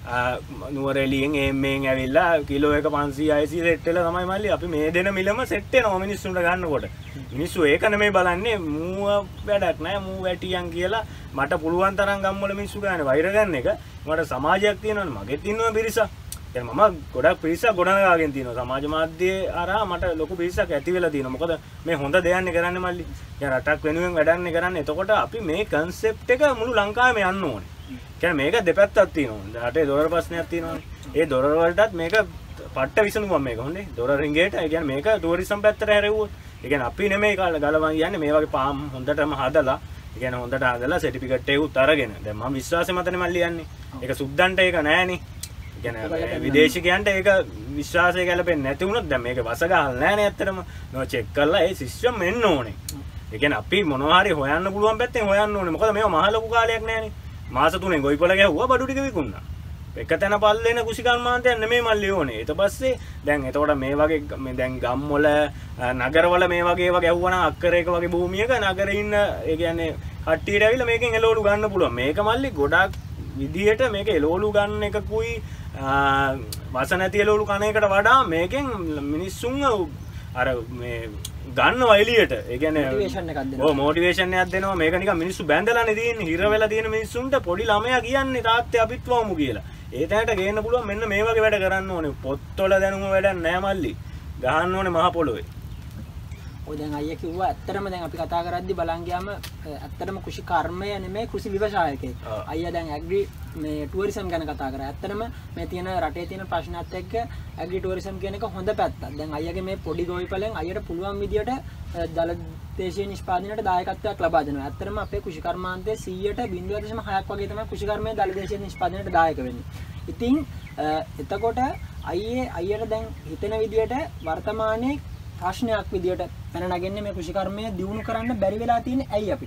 නුවරඑළියෙන් එම්මෙන් ඇවිල්ලා කිලෝ එක 500 600 සෙට් වෙලා තමයි මල්ලි අපි මේ දෙන මිලම සෙට් වෙනවා මිනිස්සුන්ට ගන්නකොට. මිනිස්සු ඒක නෙමෙයි බලන්නේ මූව වැඩක් නෑ මූ වැටියන් කියලා මට පුළුවන් තරම් ගම්වල මිනිස්සු ගන්න වෛර ගන්න එක. මට සමාජයක් තියෙනවනේ මගෙත් ඉන්නවා පිරිසක්. දැන් මම ගොඩක් පිරිසක් ගොඩනගාගෙන තියෙනවා. සමාජ මාධ්‍යයේ අරහා මට ලොකු පිරිසක් ඇති වෙලා තියෙනවා. මොකද මේ හොඳ දෙයක්නේ කරන්නේ මල්ලි. දැන් රටක් වෙනුවෙන් වැඩන්නේ කරන්නේ. එතකොට අපි මේ කන්සෙප්ට් එක මුළු ලංකාවෙම යන්න ඕනේ. කියන්නේ මේක දෙපැත්තක් තියෙනවා. රටේ දොරර ප්‍රශ්නයක් තියෙනවානේ. ඒ දොරර වලටත් මේක පට්ට විසඳුමක් මේක හොඳේ. දොරර රින්ගේට ඒ කියන්නේ මේක ටුවරිසම් පැත්තට හැරෙව්වොත්. ඒ කියන්නේ අපි නෙමෙයි ගලවන් කියන්නේ මේ වගේ පාම් හොඳටම හදලා ඒ කියන්නේ හොඳට හදලා සර්ටිෆිකේට් එකකුත් අරගෙන. දැන් මම විශ්වාසෙ මතනේ මල්ලි යන්නේ. ඒක සුද්දන්ට ඒක නෑනේ. කියන්නේ විදේශිකයන්ට ඒක විශ්වාසය ගැලපෙන්නේ නැති වුණොත් දැන් මේක වස ගහලා නෑනේ ඇත්තටම. නෝ චෙක් කරලා ඒ සිස්ටම් එන්න ඕනේ. ඒ කියන්නේ අපි මොනවා හරි හොයන්න පුළුවන් පැත්තෙන් හොයන්න ඕනේ. මොකද මේව මහ ලොකු කාලයක් නෑනේ. මාස 3 ගොවිපොළ ගැහුවා බඩු ටික විකුණා. එක තැන පල්ලෙන කුසිකර්මාන්තයක් නෙමෙයි මල්ලි ඕනේ. ඊට පස්සේ දැන් එතකොට මේ වගේ මේ දැන් ගම්වල නගරවල මේ වගේ ඒවා ගැහුවා නම් අක්කරයක වගේ භූමියක නගරේ ඉන්න ඒ කියන්නේ කට්ටියට ඇවිල්ලා මේකෙන් එළවලු ගන්න පුළුවන්. මේක මල්ලි ගොඩක් විදිහට මේක එළවලු ගන්න එකකුයි වස නැති එළවලු කන එකට වඩා මේකෙන් මිනිස්සුන් අර මේ ගන්නවා එළියට. ඒ කියන්නේ මොටිවේෂන් එකක් දෙනවා. ඔව් මොටිවේෂන් එකක් දෙනවා. මේක නිකන් මිනිස්සු බැඳලානේ තියෙන්නේ. හිර වෙලා තියෙන මිනිස්සුන්ට පොඩි ළමයා කියන්නේ තාත්තේ අපිත් වමු කියලා. ඒ තැනට ගේන්න පුළුවන් මෙන්න මේ වගේ වැඩ කරන්න ඕනේ. පොත්වල දැනුම වැඩක් නෑ මල්ලි. ගහන්න ඕනේ මහ පොළොවේ. ඔය දැන් අයියා කිව්වා ඇත්තටම දැන් අපි කතා කරද්දි බලන් ගියාම ඇත්තටම කෘෂි කර්මය නෙමෙයි කෘෂි ව්‍යවසායකයෙක්. අයියා දැන් ඇග්‍රි මේ ටුවරිසම් ගැන කතා කරා. ඇත්තටම මේ තියෙන රටේ තියෙන ප්‍රශ්නත් එක්ක ඇග්‍රි ටුවරිසම් කියන එක හොඳ පැත්තක්. දැන් අයියාගේ මේ පොඩි ගොවිපලෙන් අයියට පුළුවන් විදියට දල දේශීය නිෂ්පාදනයට දායකත්වයක් ලබා දෙනවා. ඇත්තටම අපේ කෘෂි කර්මාන්තයේ 100.6ක් වගේ තමයි කෘෂි කර්මයේ දල දේශීය නිෂ්පාදනයට දායක වෙන්නේ. ඉතින් එතකොට අයියට දැන් හිතෙන විදියට වර්තමානයේ ප්‍රශ්නයක් විදියට පැන නගන්නේ මේ කෘෂි කර්මය දියුණු කරන්න බැරි වෙලා තියෙන්නේ ඇයි අපිට?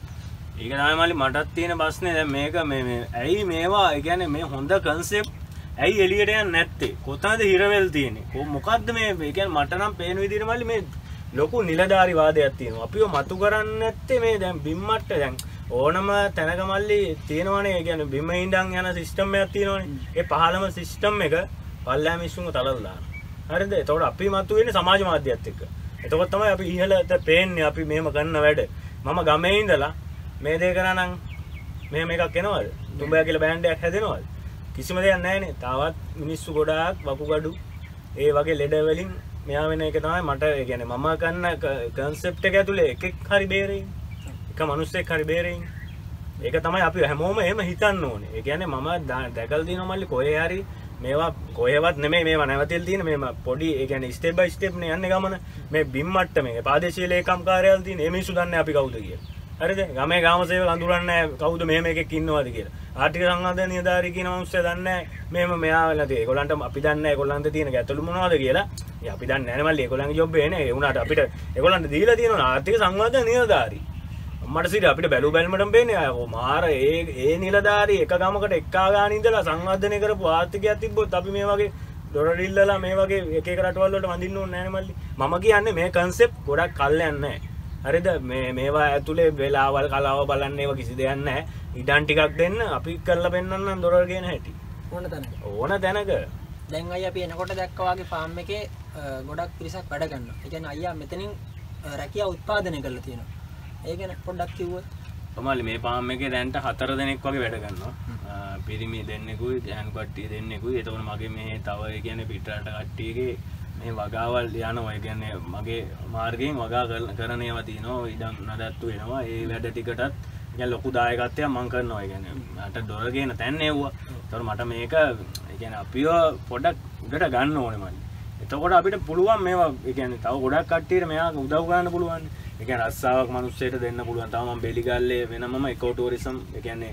ඒක තමයි මල්ලි මටත් තියෙන ප්‍රශ්නේ. දැන් මේක මේ ඇයි මේවා ඒ කියන්නේ මේ හොඳ කන්සෙප්ට් ඇයි එළියට යන්නේ නැත්තේ? කොතනද හිරවෙල් තියෙන්නේ? මොකද්ද මේ ඒ කියන්නේ මට නම් පේන විදිහට මල්ලි මේ ලොකු නිලධාරි වාදයක් තියෙනවා. අපිව මතු කරන්නේ නැත්තේ මේ දැන් බිම්මට්ට දැන් ඕනම තැනක මල්ලි තියෙනවනේ. ඒ කියන්නේ බිම ඉඳන් යන සිස්ටම් එකක් තියෙනවනේ. ඒ පහළම සිස්ටම් එක පල්ලෑ මිනිස්සුන්ව තලලා දානවා. හරිද? එතකොට අපි මතු වෙන්නේ සමාජ මාධ්‍යයත් එක්ක. එතකොට තමයි අපි ඉහළට පේන්නේ අපි මෙහෙම කරන වැඩ. මම ගමේ ඉඳලා මේ දේ කරා නම් මෙහෙම එකක් එනවද? තුඹයා කියලා බෑන්ඩ් එකක් හැදෙනවද? කිසිම දෙයක් නැහැනේ. තාවත් මිනිස්සු ගොඩාක් වකුගඩු ඒ වගේ ලෙඩ වලින් මෙයා වෙන එක තමයි මට ඒ කියන්නේ මම කරන කන්සෙප්ට් එක ඇතුලේ එකෙක් හරි බේරෙන්නේ. එක මිනිස්සෙක් හරි බේරෙන්නේ. ඒක තමයි අපි හැමෝම එහෙම හිතන්න ඕනේ. ඒ කියන්නේ මම දැකලා තියෙනවා මල්ලි කොහේ හරි මේවා කොහෙවත් නෙමෙයි මේවා නැවතෙල් තියෙන මේ පොඩි ඒ කියන්නේ ස්ටෙප් බයි ස්ටෙප් නේ යන්නේ ගමන. මේ බිම් මට්ටමේ ප්‍රාදේශීය ලේකම් කාර්යාලය තියෙන මේ මිනිස්සු දන්නේ අපි කවුද කියලා. හරිද? ගමේ ගාම සේවක අඳුරන්නේ කවුද මෙහෙම එකෙක් ඉන්නවද කියලා. ආර්ථික සංවර්ධන නිලධාරී කියන මිනිස්සු දන්නේ මෙහෙම මෙයා වෙලා තියෙන්නේ. ඒගොල්ලන්ට අපි දන්නේ ඒගොල්ලන්ට තියෙන ගැටලු මොනවද කියලා. ඒ අපි දන්නේ නැහැ මල්ලි ඒගොල්ලන්ගේ ජොබ් එක නේ. ඒ වුණාට අපිට ඒගොල්ලන්ට දීලා තියෙනවා ආර්ථික සංවර්ධන නිලධාරී. මට සිට අපිට බැලු බැලමටම පේන්නේ මාර ඒ නිලධාරී එක ගමකට එක්කා ගාන ඉඳලා සංවර්ධනය කරපු ආර්ථිකයක් තිබ්බොත් අපි මේ වගේ ඩොලර් ඉල්ලලා මේ වගේ එක එක රටවල් වලට වඳින්න ඕනේ නැහැ මල්ලි. මම කියන්නේ මේ කන්සෙප්ට් ගොඩක් කල් යන්නේ නැහැ. හරිද? මේවා ඇතුලේ වෙලාවල් කලාව බලන්න ඒවා කිසි දෙයක් නැහැ. ඉඩම් ටිකක් දෙන්න අපි කරලා පෙන්නන්නම් ඩොලර් ගේන හැටි. ඕන තැනක. ඕන තැනක. දැන් අයියා අපි එනකොට දැක්කා වගේ ෆාම් එකේ ගොඩක් පිරිසක් වැඩ කරනවා. ඒ කියන්නේ අයියා මෙතනින් රැකියාව උත්පාදනය කරලා තියෙනවා. ඒ ගැන පොඩ්ඩක් කිව්වොත්. කොහමද මේ ෆාම් එකේ දැන්ට 4 දෙනෙක් වගේ වැඩ කරනවා. පිරිමි දෙන්නෙකුයි දැන් කට්ටිය දෙන්නෙකුයි. එතකොට මගේ මේ තව ඒ කියන්නේ පිටරට කට්ටියගේ මේ වගාවල් යනවා. ඒ කියන්නේ මගේ මාර්ගයෙන් වගා කරන ඒවා තියෙනවා. ඉඩම් නඩත්තු වෙනවා. ඒ වැඩ ටිකටත් يعني ලොකු දායකත්වයක් මම කරනවා. ඒ කියන්නේ මට ඩොලර් ගේන තැන් නෙවුවා. ඒතකොට මට මේක ඒ කියන්නේ අපිව පොඩක් උඩට ගන්න ඕනේ මල්ලි. එතකොට අපිට පුළුවන් මේවා ඒ කියන්නේ තව ගොඩක් කට්ටියට මෙයා උදව් කරන්න පුළුවන්. ඒ කියන්නේ රස්සාවක් මිනිස්සෙට දෙන්න පුළුවන්. තව මම බෙලිගල්ලේ වෙනමම ඉකෝ ටුවරිසම් ඒ කියන්නේ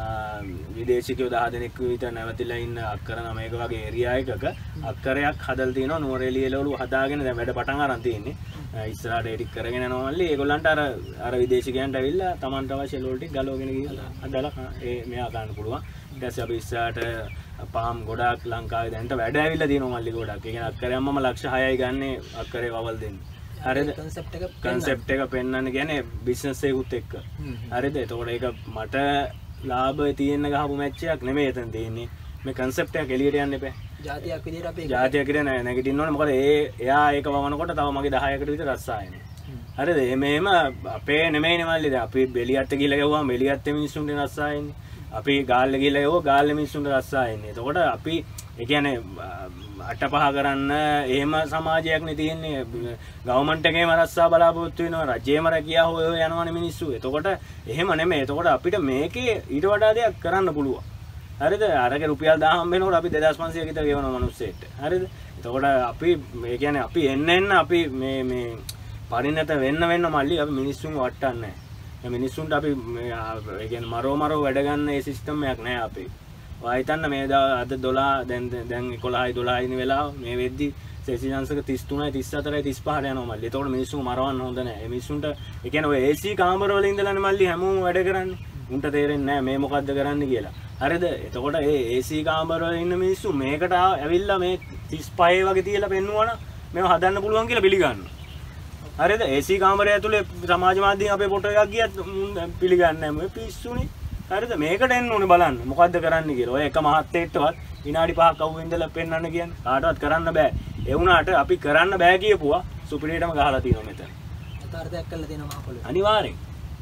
විදේශිකයෝ 10 දෙනෙක් විතර නැවතිලා ඉන්න අක්කර 9ක වගේ ඒරියා එකක අක්කරයක් හදලා තියෙනවා. නුවරඑළිය එළවලු හදාගෙන දැන් වැඩ පටන් අරන් තියෙන්නේ. ඉස්සරහට එඩිට් කරගෙන යනවා මල්ලි. ඒගොල්ලන්ට අර විදේශිකයන්ට ඇවිල්ලා Tamanට අවශ්‍ය එළවලු ටික ගලවගෙන ගිහලා හදලා මෙයා ගන්න පුළුවන්. ඊට පස්සේ අපි ඉස්සරහට පාම් ගොඩක් ලංකාවේ දැන්ට වැඩ ඇවිල්ලා තියෙනවා මල්ලි ගොඩක්. ඒ කියන්නේ අක්කරයන් මම ලක්ෂ 6යි ගන්නේ අක්කරේ වවල් දෙන්නේ. හරිද? කන්සෙප්ට් එක පෙන්වන්න කියන්නේ බිස්නස් එකකුත් එක්ක. හරිද? එතකොට ඒක මට ලාභය තියෙන ගහපු මැච් එකක් නෙමෙයි එතන තියෙන්නේ. මේ concept එක එළියට යන්න එපා. ජාතියක් විදිහට අපි ජාතියක් විදිහට නැගිටින්න ඕනේ. මොකද එයා ඒක වවනකොට තව මගේ 10කට විතර රස්සායනේ. හරිද? මේම අපේ නෙමෙයිනේ මල්ලි. දැන් අපි බෙලියත් ගිහිල්ලා ගවුවාම බෙලියත් මිනිස්සුන්ට රස්සායන්නේ. අපි ගාල්ල ගිහිල්ලා ගවුවා ගාල්ල මිනිස්සුන්ට රස්සායන්නේ. එතකොට අපි ඒ කියන්නේ අටපහ කරන්න එහෙම සමාජයක් නේ තියෙන්නේ. ගවර්න්මන්ට් එකේම රස්සා බලාපොරොත්තු වෙනවා. රජයේම රැකියා හොය යනවනේ මිනිස්සු. එතකොට එහෙම නෙමෙයි. එතකොට අපිට මේකේ ඊට වඩා දෙයක් කරන්න පුළුවන්. හරිද? අරගේ රුපියල් 1000 හම්බ වෙනකොට අපි 2500 විතර ගෙවනවා මිනිස්සෙට. හරිද? එතකොට අපි ඒ කියන්නේ අපි එන්න අපි මේ පරිණත වෙන්න මල්ලි අපි මිනිස්සුන් වට්ටන්නේ නැහැ. මිනිස්සුන්ට අපි ඒ කියන්නේ මරෝ වැඩ ගන්න ඒ සිස්ටම් එකක් නැහැ අපේ. වයිතන්න මේ අද 12 දැන් 11යි 12යි නේ වෙලාව මේ වෙද්දි සෙසියන්සක 33යි 34යි 35ට යනවා මල්ලි. එතකොට මිනිස්සු මරවන්න හොඳ නැහැ. ඒ මිනිස්සුන්ට ඒ කියන්නේ ඔය AC කාමර වල ඉඳලානේ මල්ලි හැමෝම වැඩ කරන්නේ. උන්ට තේරෙන්නේ නැහැ මේ මොකද්ද කරන්න කියලා. හරිද? එතකොට ඒ AC කාමර වල ඉන්න මිනිස්සු මේකට ඇවිල්ලා මේ 35 වගේ තියලා පෙන්නුවා නම් මේව හදන්න පුළුවන් කියලා පිළිගන්නවා. හරිද? AC කාමරය ඇතුලේ සමාජ මාධ්‍යයෙන් අපේ ෆොටෝ එකක් ගියත් පිළිගන්නේ නැහැ. මේ පිස්සුනේ. හරිද? මේකට එන්න ඕනේ බලන්න. මොකද්ද කරන්න කියලා. ඔය එක මහත්තයෙක්ටවත් විනාඩි 5ක් අවු ඉඳලා පෙන්වන්න කියන්නේ කාටවත් කරන්න බෑ. ඒ වුණාට අපි කරන්න බෑ කියපුවා සුපිරියටම ගහලා තියෙනවා මෙතන. යථාර්ථයක් කරලා තියෙනවා මහ පොළොවේ. අනිවාර්යෙන්.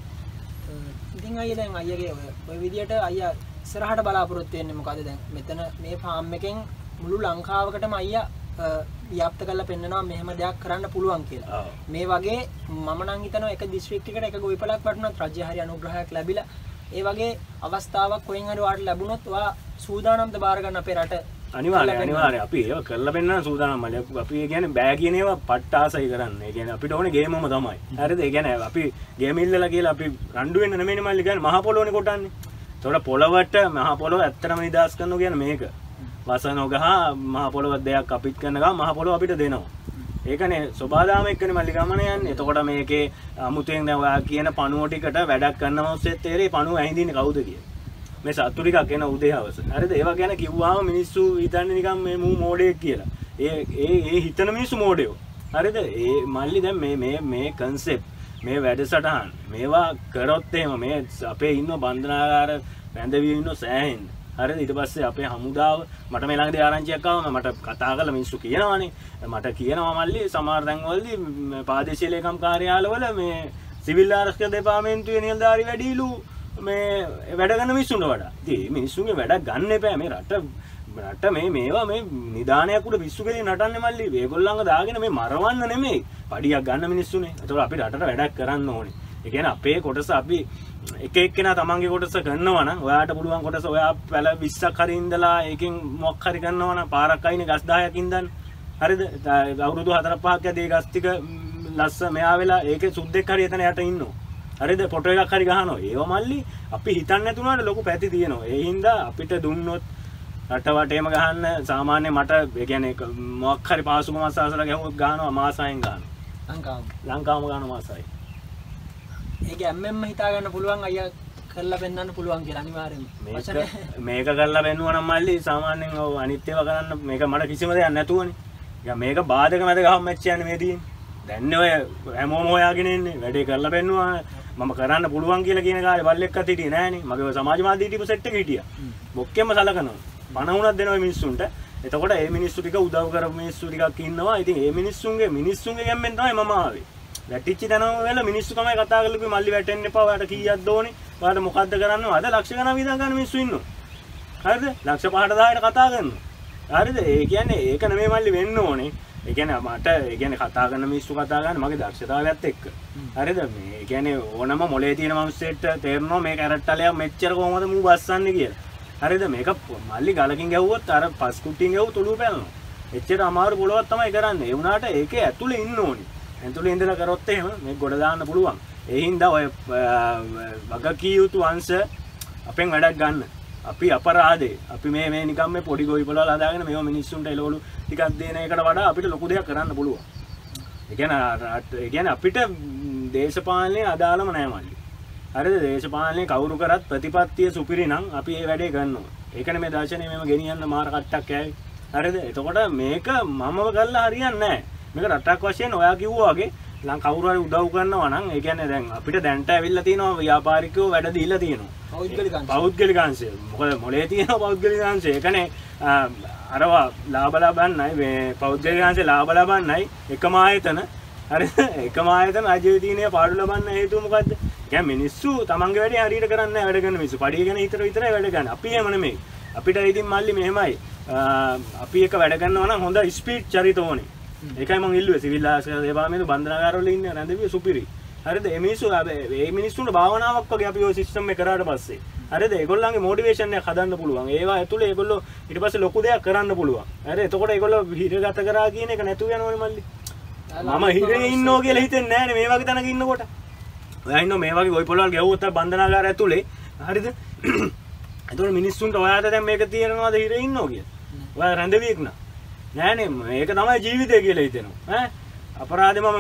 ඉතින් අයියා දැන් අයියාගේ ඔය විදියට අයියා ඉස්සරහට බලාපොරොත්තු වෙන්නේ මොකද දැන් මෙතන මේ ෆාම් එකෙන් මුළු ලංකාවකටම අයියා ව්‍යාප්ත කරලා පෙන්නනවා මෙහෙම දෙයක් කරන්න පුළුවන් කියලා. මේ වගේ මම නම් හිතනවා එක දිස්ත්‍රික්කයකට එක ගොවිපලක් වටුණත් රජ්‍ය හරි අනුග්‍රහයක් ලැබිලා ඒ වගේ අවස්ථාවක් කොහෙන් හරි වාට ලැබුණොත් ඔයා සූදානම්ද බාර ගන්න අපේ රට? අනිවාර්යයෙන් අපි ඒක කරලා පෙන්නන සූදානම් මල්ලි. අපි කියන්නේ බෑ කියන ඒවා පට්ට ආසයි කරන්න. ඒ කියන්නේ අපිට ඕනේ ගේමම තමයි. හරිද? ඒ කියන්නේ අපි ගේම ඉල්ලලා කියලා අපි රණ්ඩු වෙන්න නෙමෙයි මල්ලි කියන්නේ මහ පොළොවනේ කොටන්නේ. ඒතකොට පොළවට මහ පොළොව ඇත්තටම නිදාස් කරනවා කියන්නේ මේක. වසනෝ ගහ මහ පොළොව දෙයක් අපිට කරන ගම මහ පොළොව අපිට දෙනවා. ඒකනේ සබාදාම එක්කනේ මල්ලි ගමන යන්නේ. එතකොට මේකේ අමුතෙන් දැන් ඔයා කියන පණුව ටිකට වැඩක් කරනම ඔස්සෙත් තේරෙයි පණුව ඇහිඳින්නේ කවුද කියලා. මේ සතු ටිකක් එන උදේ හවස. හරිද? ඒවා ගැන කිව්වාම මිනිස්සු හිතන්නේ නිකන් මේ මූ මෝඩයෙක් කියලා. ඒ හිතන මිනිස්සු මෝඩයෝ. හරිද? ඒ මල්ලි දැන් මේ concept මේ වැඩසටහන් මේවා කරොත් එහෙම මේ අපේ ඉන්න බන්ධනාගාර වැඳවි ඉන්න සෑහෙන්න. හරිද? ඊට පස්සේ අපේ හමුදාව මට මේ ළඟදී ආරංචියක් ආවම මට කතා කරලා මිනිස්සු කියනවානේ. මට කියනවා මල්ලි සමහර තැන්වලදී ප්‍රාදේශීය ලේකම් කාර්යාලවල මේ සිවිල් ආරක්ෂක දෙපාර්තමේන්තුවේ නිලධාරි වැඩිලු මේ වැඩ ගන්න මිනිස්සුන්ට වඩා. ඉතින් මිනිස්සුන්ගේ වැඩක් ගන්න එපා. මේ රට මේවා මේ නිදානයක් උඩ පිස්සු කෙලින් නටන්නේ මල්ලි. මේගොල්ලන්ව දාගෙන මේ මරවන්න නෙමෙයි. පඩියක් ගන්න මිනිස්සුනේ. ඒතකොට අපි රටට වැඩක් කරන්න ඕනේ. ඒ කියන්නේ අපේ කොටස අපි එක එක්කෙනා තමන්ගේ කොටස කරනවා නම් ඔයාට පුළුවන් කොටස ඔයා පැල 20ක් හරි ඉඳලා ඒකෙන් මොකක් හරි කරනවා නම් පාරක් අයිනේ ගස් 10ක් ඉඳන් හරිද? අවුරුදු 4-5ක් යදී ගස් ටික ලස්ස මෙයා වෙලා ඒකේ සුද්දෙක් හරි එතන යට ඉන්නවා. හරිද? ෆොටෝ එකක් හරි ගහනවා. ඒව මල්ලි අපි හිතන්නේ නැතුණාට ලොකු පැති තියෙනවා. ඒ හින්දා අපිට දුන්නොත් රට වටේම ගහන්න සාමාන්‍ය මට ඒ කියන්නේ මොකක් හරි පාසුකමක් අසලා ගහුවොත් ගහනවා මාසයෙන් ගහනවා. ලංකාවම ගහනවා මාසයි. ඒක ඇම්මෙන්ම හිතා ගන්න පුළුවන් අයියා කරලා පෙන්වන්න පුළුවන් කියලා අනිවාර්යයෙන්ම. මේක කරලා පෙන්නුවා නම් මල්ලි සාමාන්‍යයෙන් ඔව් අනිත් ඒවා කරන්න මේක මට කිසිම දෙයක් නැතුවනේ. මේක බාධක මැද ගහම මැච් යන්නේ මේ තියෙන්නේ. දැන්නේ ඔය හැමෝම හොයාගෙන ඉන්නේ. වැඩේ කරලා පෙන්නුවා මම කරන්න පුළුවන් කියලා කියන කාලේ බල්ලෙක්වත් හිටියේ නෑනේ. මගේ සමාජ මාධ්‍ය හිටපු සෙට් එක හිටියා. බොක්කෙම සලකනවා. බණ වුණක් දෙනවා මිනිස්සුන්ට. එතකොට මේ මිනිස්සු ටික උදව් කරපු මිනිස්සු ටිකක් ඉන්නවා. ඉතින් මේ මිනිස්සුන්ගේ ගැම්මෙන් තමයි මම ආවේ. වැටිච්ච තැනම වෙලා මිනිස්සු තමයි කතා කරලා කිව්වේ මල්ලි වැටෙන්න එපා. ඔයාලට කීයක් ඕනේ? ඔයාලට මොකද්ද කරන්න ඕනේ? අද ලක්ෂ ගණන් විඳන් ගන්න මිනිස්සු ඉන්නවා. හරිද? ලක්ෂ 5ට 10ට කතා කරනවා. හරිද? ඒ කියන්නේ ඒක නෙමෙයි මල්ලි වෙන්න ඕනේ. ඒ කියන්නේ මට ඒ කියන්නේ කතා කරන මිනිස්සු කතා ගන්න මගේ දක්ෂතාවයත් එක්ක. හරිද? මේ ඒ කියන්නේ ඕනම මොලේ තියෙන මිනිස්සෙට තේරෙනවා මේ කැරට්ටලයක් මෙච්චර කොහොමද මූ බස්සන්නේ කියලා. හරිද? මේක මල්ලි ගලකින් ගැව්වොත් අර පස් කුට්ටියෙන් ගැව්ව තුළු පැලනවා. එච්චර අමාරු පොළොවක් තමයි කරන්නේ. ඒ වුණාට ඒකේ ඇතුලේ ඉන්න ඕනේ. ඇතුලේ ඉඳලා කරොත් එහෙම මේක ගොඩ දාන්න පුළුවන්. ඒ හින්දා ඔය වගකී යුතු අංශ අපෙන් වැඩක් ගන්න. අපි අපරාධේ. අපි මේ නිකම් මේ පොඩි ගොවිපළවල් හදාගෙන මේව මිනිස්සුන්ට එළවලු ටිකක් දෙන එකට වඩා අපිට ලොකු දෙයක් කරන්න පුළුවන්. ඒ කියන්නේ අපිට දේශපාලනේ අදාළම නැහැ මල්ලි. හරිද? දේශපාලනේ කවුරු කරත් ප්‍රතිපත්තිය සුපිරි නම් අපි මේ වැඩේ කරනවා. ඒකනේ මේ දර්ශනය මෙම ගෙනියන්න මාර කට්ටක් ඇයි. හරිද? එතකොට මේක මමව කරලා හරියන්නේ නැහැ. මේක රටක් වශයෙන් ඔයා කිව්වා වගේ කවුරු හරි උදව් කරනවා නම් ඒ කියන්නේ දැන් අපිට දැන්ට ඇවිල්ලා තියෙනවා ව්‍යාපාරිකයෝ වැඩ දීලා තියෙනවා. පෞද්ගලිකාංශය. මොකද මොලේ තියෙනවා පෞද්ගලිකාංශය. ඒකනේ අරවා ලාභ ලබන්නයි මේ පෞද්ගලිකාංශේ ලාභ ලබන්නයි එකම ආයතන. හරි එකම ආයතන ආජීවීතීනේ පාඩු ලබන්න හේතුව මොකද්ද? කියන්නේ මිනිස්සු තමන්ගේ වැඩේ හරියට කරන්නේ නැහැ වැඩ කරන මිනිස්සු. පඩිය ගැන විතරයි වැඩ ගන්න. අපි එහෙම නෙමෙයි. අපිට ඉතින් මල්ලි මෙහෙමයි. අපි එක වැඩ කරනවා නම් හොඳ ස්පීඩ් චරිත ඕනේ. ඒකයි මම ඉල්ලුවේ සිවිල් ආශ්‍රය දේවාලයේ බන්ධනාගාරවල ඉන්න රැඳවි සුපිරි. හරිද? මේ මිනිස්සුන්ට භාවනාවක් වගේ අපි ඔය සිස්ටම් එක කරාට පස්සේ හරිද? ඒගොල්ලන්ගේ මොටිවේෂන් එක හදන්න පුළුවන්. ඒවා ඇතුලේ ඒගොල්ලෝ ඊට පස්සේ ලොකු දෙයක් කරන්න පුළුවන්. හරිද? එතකොට ඒගොල්ලෝ හිරගත කරා කියන එක නැතුව යනවනේ මල්ලි. මම හිරේ ඉන්නෝ කියලා හිතෙන්නේ නැහැ නේ මේ වගේ තැනක ඉන්නකොට. ඔයා ඉන්නෝ මේ වගේ ගොයි පොළවල් ගැව්වොත් බන්ධනාගාරය ඇතුලේ හරිද? එතකොට මිනිස්සුන්ට ඔයාට දැන් මේක තියෙනවද හිරේ ඉන්නෝ කියලා? ඔයා රැඳවියෙක් නා. නෑනේ මේක තමයි ජීවිතය කියලා හිතෙනවා. ඈ අපරාධේ මම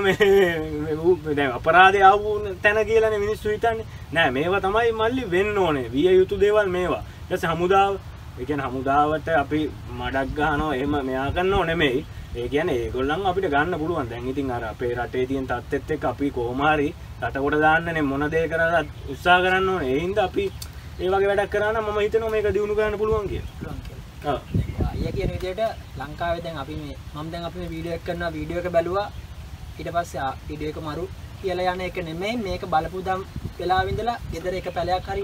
මේ දැන් අපරාධේ ආවු තැන කියලානේ මිනිස්සු හිතන්නේ. නෑ මේවා තමයි මල්ලි වෙන්න ඕනේ. විය යුතු දේවල් මේවා. ඊට පස්සේ හමුදාව. ඒ කියන්නේ හමුදාවට අපි මඩක් ගහනවා එහෙම මෙයා කරනව නෙමෙයි. ඒ කියන්නේ ඒගොල්ලන් අපිට ගන්න පුළුවන්. දැන් ඉතින් අර අපේ රටේ තියෙන තත්ත්වෙත් එක්ක අපි කොහොම හරි රටකොට දාන්නනේ මොන දේ කරලා උත්සාහ කරන්න ඕනේ. ඒ හින්දා අපි ඒ වගේ වැඩක් කරා නම් මම හිතනවා මේක දිනු කරන්න පුළුවන් කියලා. ඔව්. අයියා කියන විදිහට ලංකාවේ දැන් අපි මේ මම දැන් අපි මේ වීඩියෝ එක කරනවා වීඩියෝ එක බැලුවා ඊට පස්සේ වීඩියෝ එක මරු කියලා යන එක නෙමෙයි මේක බලපු දම් වෙලාව ඉඳලා ගෙදර එක පැලයක් හරි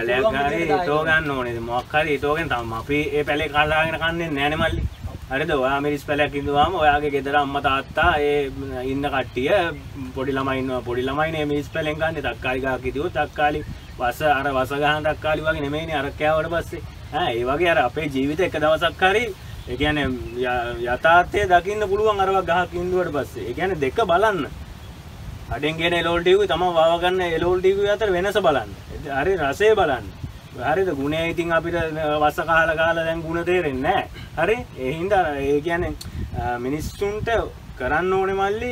හිටව ගන්න ඕනේ මොකක් හරි හිටවගෙන තමයි අපි ඒ පැලේ කාලාගෙන කන්නේ නැහැ නේ මල්ලි හරිද ඔයා මිරිස් පැලයක් ඉඳුවාම ඔයාගේ ගෙදර අම්මා තාත්තා ඒ ඉන්න කට්ටිය පොඩි ළමයි ඉන්නවා පොඩි ළමයිනේ මිරිස් පැලෙන් ගන්නේ තක්කාලි ගහක් හිටියොත් තක්කාලි වස ගහන තක්කාලි වගේ නෙමෙයිනේ අර කෑවට පස්සේ ඒ වගේ අර අපේ ජීවිතේ එක දවසක් හරි ඒ කියන්නේ යථාර්ථය දකින්න පුළුවන් අර ගහක් ඉඳුවට පස්සේ. ඒ කියන්නේ දෙක බලන්න. අඩෙන් කියන එලෝල් ටිකුයි තමයි වාව ගන්න එලෝල් ටිකුයි අතර වෙනස බලන්න. හරි රසය බලන්න. හරිද ගුණය ඉතින් අපිට වස කාලා දැන් ගුණ තේරෙන්නේ නැහැ. හරි? ඒ හින්දා ඒ කියන්නේ මිනිස්සුන්ට කරන්න ඕනේ මල්ලි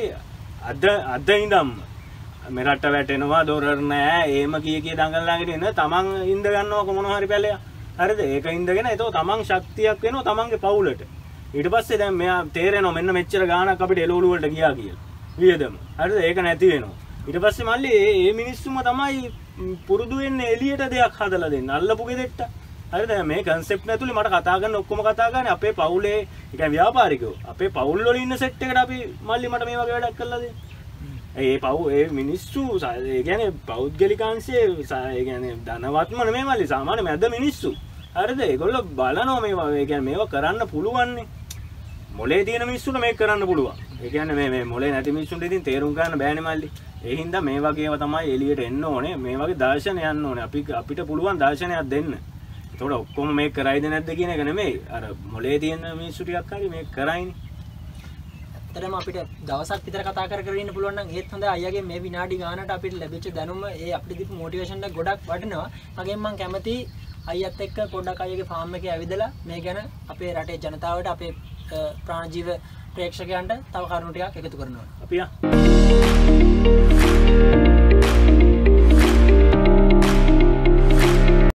අද ඉඳන්ම මේ රට වැටෙනවා දොරර නැහැ. එහෙම කී දඟලලාගෙන ඉන්න තමන් ඉඳ ගන්නවක මොන හරි පැලයක්. හරිද ඒක ඉඳගෙන ඒතෝ තමන් ශක්තියක් වෙනවා තමන්ගේ පවුලට ඊට පස්සේ දැන් මෙයා තේරෙනවා මෙන්න මෙච්චර ගාණක් අපිට එළවලු වලට ගියා කියලා වියදම හරිද ඒක නැති වෙනවා ඊට පස්සේ මල්ලි මේ මිනිස්සුම තමයි පුරුදු වෙන්නේ එළියට දෙයක් හදලා දෙන්න අල්ලපු ගෙදෙට්ට හරිද මේ කන්සෙප්ට් ඇතුලේ මට කතා කරන ඔක්කොම කතා කරන්නේ අපේ පවුලේ ඒ කියන්නේ ව්‍යාපාරිකයෝ අපේ පවුල් වල ඉන්න සෙට් එකට අපි මල්ලි මට මේ වගේ වැඩක් කරලා දෙන්න ඒ මිනිස්සු ඒ කියන්නේ පෞද්ගලිකාංශයේ ඒ කියන්නේ ධනවත්ම නෙමෙයි මල්ලි සාමාන්‍ය මැද මිනිස්සු හරිද ඒගොල්ලෝ බලනවා මේවා ඒ කියන්නේ මේවා කරන්න පුළුවන් නේ මොලේ තියෙන මිනිස්සුන්ට මේක කරන්න පුළුවන් ඒ කියන්නේ මේ මොලේ නැති මිනිස්සුන්ට ඉතින් තේරුම් ගන්න බෑනේ මල්ලි ඒ හින්දා මේ වගේව තමයි එළියට එන්න ඕනේ මේ වගේ දර්ශන යන්න ඕනේ අපිට පුළුවන් දර්ශනයක් දෙන්න ඒතකොට ඔක්කොම මේක කරයිද නැද්ද කියන එක නෙමෙයි අර මොලේ තියෙන මිනිස්සු ටිකක් හරි මේක කරයිනේ ඇත්තටම අපිට දවසක් විතර කතා කර ඉන්න පුළුවන් නම් ඒත් හොඳයි අයියාගේ මේ විනාඩි ගානට අපිට ලැබිච්ච දැනුම ඒ අපිට දීපු මොටිවේෂන් එක ගොඩක් වටිනවා මගෙන් මම කැමති අයියත් එක්ක පොඩ්ඩක් අයියාගේ ෆාම් එකේ ඇවිදලා මේ ගැන අපේ රටේ ජනතාවට අපේ ප්‍රාණජීව ප්‍රේක්ෂකයන්ට තව කරුණු ටිකක් එකතු කරනවා අපි